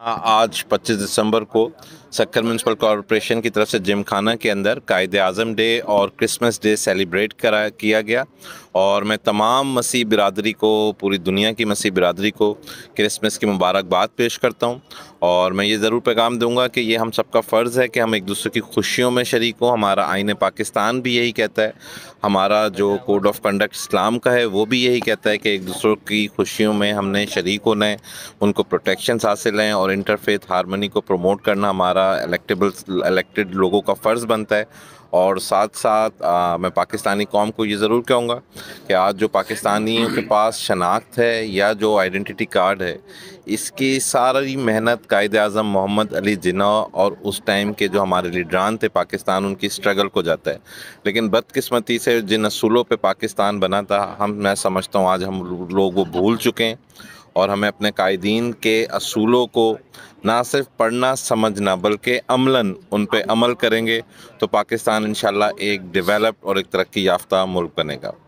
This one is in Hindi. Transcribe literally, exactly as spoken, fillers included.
आ- आज पच्चीस दिसंबर को सक्कर म्यूनसिपल कॉरपोरेशन की तरफ से जिमखाना के अंदर कायदे आज़म डे और क्रिसमस डे सेलिब्रेट करा किया गया। और मैं तमाम मसीह बिरादरी को, पूरी दुनिया की मसीह बिरादरी को क्रिसमस की मुबारकबाद पेश करता हूँ। और मैं ये ज़रूर पैगाम दूंगा कि ये हम सबका फ़र्ज़ है कि हम एक दूसरे की खुशियों में शरीक हों। हमारा आईन पाकिस्तान भी यही कहता है, हमारा जो कोड ऑफ कंडक्ट इस्लाम का है वो भी यही कहता है कि एक दूसरों की खुशियों में हमने शरीक होना है, उनको प्रोटेक्शंस हासिल हैं और इंटरफेथ हारमनी को प्रमोट करना हमारा इलेक्टेबल इलेक्टेड लोगों का फ़र्ज़ बनता है। और साथ साथ आ, मैं पाकिस्तानी कौम को ये ज़रूर कहूँगा कि आज जो पाकिस्तानियों के पास शनाख्त है या जो आइडेंटिटी कार्ड है, इसकी सारी मेहनत कायद आज़म मोहम्मद अली जिन्ना और उस टाइम के जो हमारे लीडरान थे पाकिस्तान, उनकी स्ट्रगल को जाता है। लेकिन बदकिस्मती से जिन असूलों पे पाकिस्तान बना था, हम मैं समझता हूँ आज हम लोग वो भूल चुके हैं। और हमें अपने कायदीन के असूलों को ना सिर्फ पढ़ना समझना बल्कि अमलन उन पे अमल करेंगे तो पाकिस्तान इंशाल्लाह एक डेवलप्ड और एक तरक्की याफ्ता मुल्क बनेगा।